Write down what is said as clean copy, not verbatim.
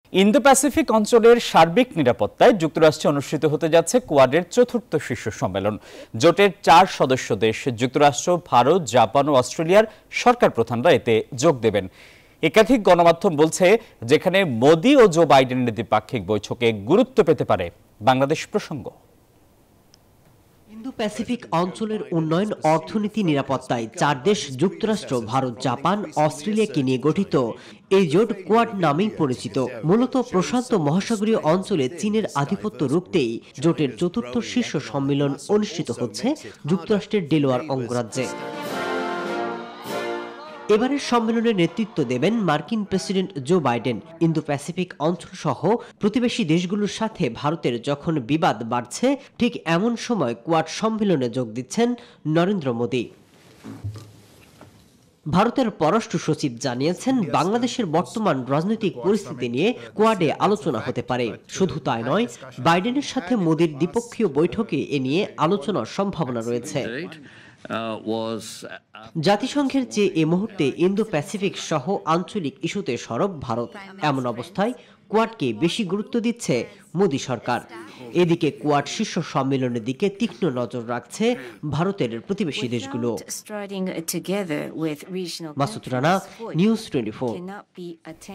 Indo Pacific অঞ্চলের সার্বিক নিরাপত্তায় যুক্তরাষ্ট্রে অনুষ্ঠিত হতে যাচ্ছে কোয়াডের চতুর্থ শীর্ষ সম্মেলন। জোটের 4 সদস্য দেশ যুক্তরাষ্ট্র, ভারত, জাপান ও অস্ট্রেলিয়ার সরকার প্রধানরা এতে যোগ দেবেন। একাধিক গণমাধ্যম বলছে, যেখানে মোদি ও জো বাইডেনের দ্বিপাক্ষিক বৈঠকে গুরুত্ব পেতে পারে বাংলাদেশ প্রসঙ্গ। ইন্দো প্যাসিফিক অঞ্চলের উন্নয়ন, অর্থনীতি, নিরাপত্তায় 4 দেশ যুক্তরাষ্ট্র, ভারত, জাপান, অস্ট্রেলিয়াকে নিয়ে গঠিত এই জোট কোয়াড নামেই পরিচিত। মূলত প্রশান্ত মহাসাগরীয় অঞ্চলে চীনের আধিপত্য রুখতেই জোটের চতুর্থ শীর্ষ সম্মেলন অনুষ্ঠিত হচ্ছে যুক্তরাষ্ট্রের ডেলওয়ার অঙ্গরাজ্যে। এবারের সম্মেলনে নেতৃত্ব দেবেন মার্কিন president Joe Biden. Indo Pacific অঞ্চল সহ প্রতিবেশী দেশগুলোর সাথে ভারতের যখন বিবাদ বাড়ছে, ঠিক এমন সময় কোয়াড সম্মেলনে যোগ দিচ্ছেন নরেন্দ্র মোদি। ভারতের পররাষ্ট্র সচিব জানিয়েছেন, বাংলাদেশের বর্তমান রাজনৈতিক পরিস্থিতি নিয়ে কোয়াডে আলোচনা হতে পারে। শুধু তাই নয়, বাইডেনের সাথে মোদির দ্বিপক্ষীয় বৈঠকে এ নিয়ে আলোচনার সম্ভাবনা রয়েছে। জাতিসংঘের চেয়ে এ মুহূর্তে ইন্দো প্যাসিফিক সহ আঞ্চলিক ইস্যুতে সরব ভারত। এমন অবস্থায় কোয়াডকে বেশি গুরুত্ব দিচ্ছে মোদি সরকার। এদিকে কোয়াড শীর্ষ সম্মেলনের দিকে তীক্ষ্ণ নজর রাখছে ভারতের প্রতিবেশী দেশগুলো। মাসুদ রানা, নিউজ 24।